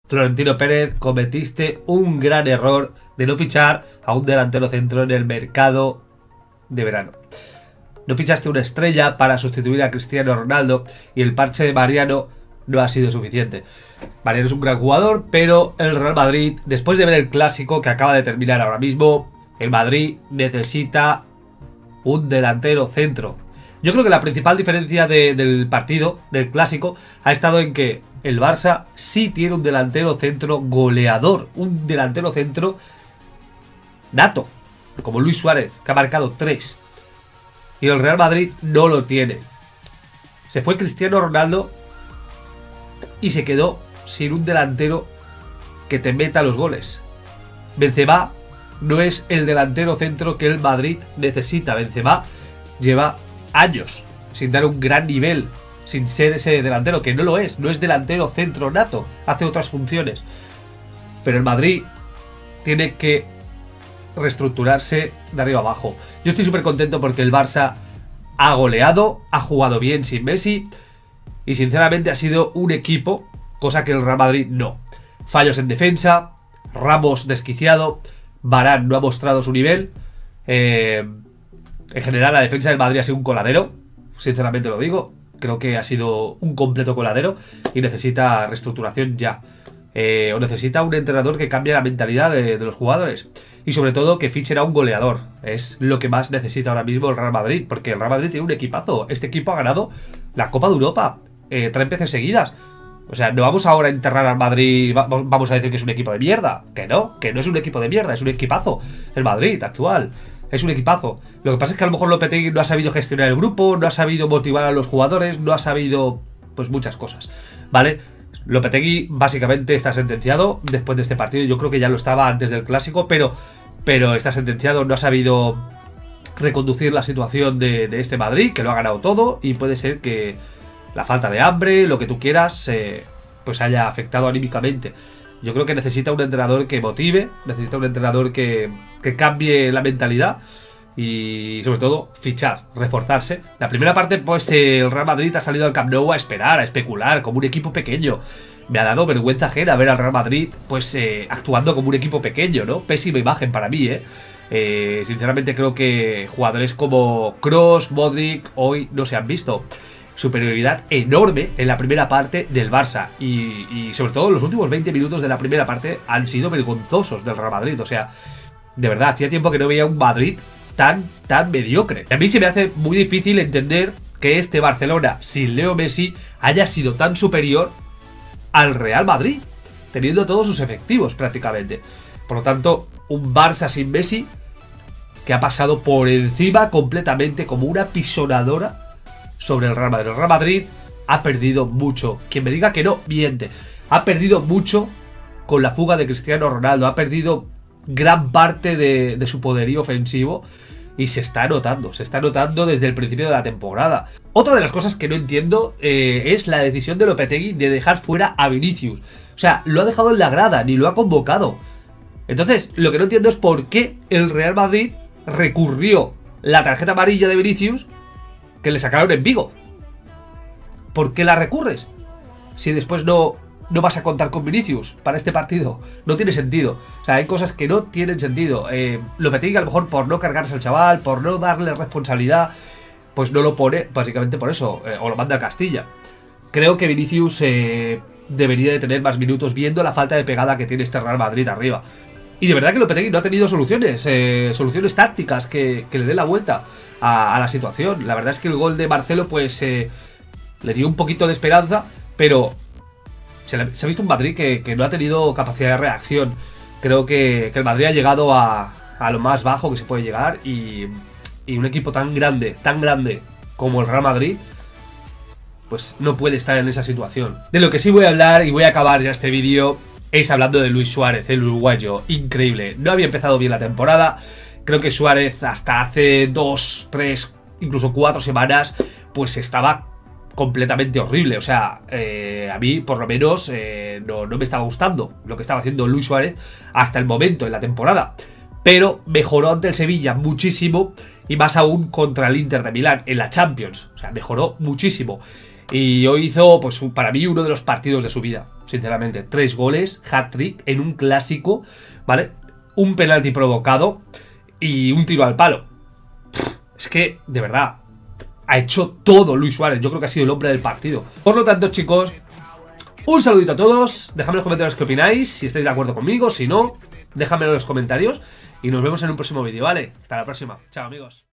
Florentino Pérez, cometiste un gran error de no fichar a un delantero centro en el mercado de verano. No fichaste una estrella para sustituir a Cristiano Ronaldo y el parche de Mariano no ha sido suficiente. Mariano es un gran jugador, pero el Real Madrid, después de ver el clásico que acaba de terminar ahora mismo, el Madrid necesita un delantero centro. Yo creo que la principal diferencia del partido, del clásico, ha estado en que el Barça sí tiene un delantero centro goleador, un delantero centro nato, como Luis Suárez, que ha marcado 3. Y el Real Madrid no lo tiene. Se fue Cristiano Ronaldo y se quedó sin un delantero que te meta los goles. Benzema no es el delantero centro que el Madrid necesita. Benzema lleva años sin dar un gran nivel, sin ser ese delantero, que no es delantero centro nato, hace otras funciones. Pero el Madrid tiene que reestructurarse de arriba abajo. Yo estoy súper contento porque el Barça ha goleado, ha jugado bien sin Messi y sinceramente ha sido un equipo, cosa que el Real Madrid no. Fallos en defensa, Ramos desquiciado, Varane no ha mostrado su nivel. En general la defensa del Madrid ha sido un coladero, sinceramente lo digo. Creo que ha sido un completo coladero y necesita reestructuración ya. O necesita un entrenador que cambie la mentalidad de los jugadores. Y sobre todo que fichen a un goleador. Es lo que más necesita ahora mismo el Real Madrid. Porque el Real Madrid tiene un equipazo. Este equipo ha ganado la Copa de Europa 3 veces seguidas. O sea, no vamos ahora a enterrar al Madrid. Vamos a decir que es un equipo de mierda. Que no es un equipo de mierda. Es un equipazo. El Madrid actual es un equipazo. Lo que pasa es que a lo mejor Lopetegui no ha sabido gestionar el grupo, no ha sabido motivar a los jugadores, no ha sabido, pues, muchas cosas, ¿vale? Lopetegui básicamente está sentenciado después de este partido. Yo creo que ya lo estaba antes del clásico, pero está sentenciado. No ha sabido reconducir la situación de este Madrid, que lo ha ganado todo, y puede ser que la falta de hambre, lo que tú quieras, pues haya afectado anímicamente. Yo creo que necesita un entrenador que motive, necesita un entrenador que cambie la mentalidad y sobre todo fichar, reforzarse. La primera parte, pues el Real Madrid ha salido al Camp Nou a esperar, a especular, como un equipo pequeño. Me ha dado vergüenza ajena ver al Real Madrid pues actuando como un equipo pequeño, ¿no? Pésima imagen para mí, sinceramente creo que jugadores como Kroos, Modric hoy no se han visto. Superioridad enorme en la primera parte del Barça y sobre todo los últimos 20 minutos de la primera parte han sido vergonzosos del Real Madrid. O sea, de verdad, hacía tiempo que no veía un Madrid tan mediocre. A mí se me hace muy difícil entender que este Barcelona sin Leo Messi haya sido tan superior al Real Madrid, teniendo todos sus efectivos prácticamente. Por lo tanto, un Barça sin Messi que ha pasado por encima completamente como una pisonadora sobre el Real Madrid. El Real Madrid ha perdido mucho. Quien me diga que no, miente. Ha perdido mucho con la fuga de Cristiano Ronaldo. Ha perdido gran parte de su poderío ofensivo y se está notando desde el principio de la temporada. Otra de las cosas que no entiendo es la decisión de Lopetegui de dejar fuera a Vinicius. O sea, lo ha dejado en la grada, ni lo ha convocado. Entonces, lo que no entiendo es por qué el Real Madrid recurrió la tarjeta amarilla de Vinicius que le sacaron en Vigo. ¿Por qué la recurres? Si después no vas a contar con Vinicius para este partido. No tiene sentido. O sea, hay cosas que no tienen sentido. Lopetegui a lo mejor por no cargarse al chaval, por no darle responsabilidad, pues no lo pone, básicamente por eso, o lo manda a Castilla. Creo que Vinicius debería de tener más minutos viendo la falta de pegada que tiene este Real Madrid arriba. Y de verdad que Lopetegui no ha tenido soluciones tácticas que le den la vuelta a la situación. La verdad es que el gol de Marcelo pues le dio un poquito de esperanza, pero se ha visto un Madrid que no ha tenido capacidad de reacción. Creo que el Madrid ha llegado a lo más bajo que se puede llegar y un equipo tan grande como el Real Madrid pues no puede estar en esa situación. De lo que sí voy a hablar y voy a acabar ya este vídeo es hablando de Luis Suárez, el uruguayo. Increíble, no había empezado bien la temporada. Creo que Suárez hasta hace 2, 3, incluso 4 semanas pues estaba completamente horrible. O sea, a mí por lo menos no me estaba gustando lo que estaba haciendo Luis Suárez hasta el momento en la temporada. Pero mejoró ante el Sevilla muchísimo y más aún contra el Inter de Milán en la Champions. O sea, mejoró muchísimo. Y hoy hizo, pues para mí, uno de los partidos de su vida, sinceramente. 3 goles, hat-trick en un clásico, ¿vale? Un penalti provocado y un tiro al palo. Es que, de verdad, ha hecho todo Luis Suárez. Yo creo que ha sido el hombre del partido. Por lo tanto, chicos, un saludito a todos. Dejadme en los comentarios qué opináis, si estáis de acuerdo conmigo, si no, déjamelo en los comentarios. Y nos vemos en un próximo vídeo, ¿vale? Hasta la próxima. Chao, amigos.